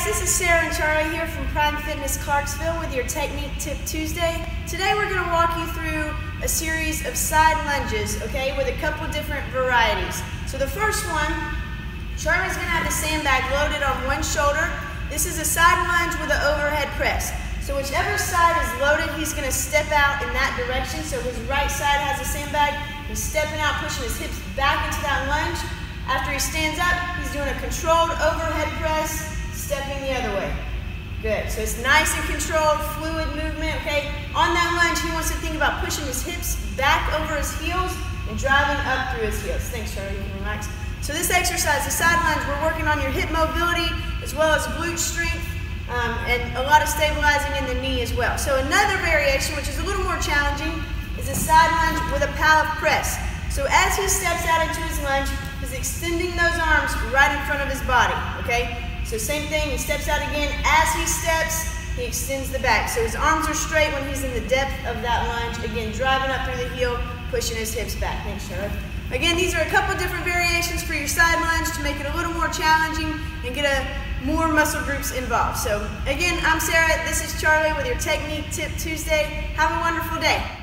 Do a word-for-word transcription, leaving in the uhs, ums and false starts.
guys, this is Sarah and Charlie here from Prime Fitness Clarksville with your Technique Tip Tuesday. Today we're going to walk you through a series of side lunges, okay, with a couple different varieties. So the first one, Charlie's going to have the sandbag loaded on one shoulder. This is a side lunge with an overhead press. So whichever side is loaded, he's going to step out in that direction. So his right side has a sandbag. He's stepping out, pushing his hips back into that lunge. After he stands up, he's doing a controlled overhead press, stepping the other way. Good. So it's nice and controlled, fluid movement, okay? On that lunge, he wants to think about pushing his hips back over his heels and driving up through his heels. Thanks, Charlie. You can relax. So this exercise, the side lunge, we're working on your hip mobility as well as glute strength um, and a lot of stabilizing in the knee as well. So another variation, which is a little more challenging, is a side lunge with a pallet press. So as he steps out into his lunge, he's extending those arms right in front of his body, okay? So same thing, he steps out again. As he steps, he extends the back. So his arms are straight when he's in the depth of that lunge. Again, driving up through the heel, pushing his hips back. Thanks, Charlotte. Again, these are a couple different variations for your side lunge to make it a little more challenging and get a, more muscle groups involved. So again, I'm Sarah, this is Charlie with your Technique Tip Tuesday. Have a wonderful day.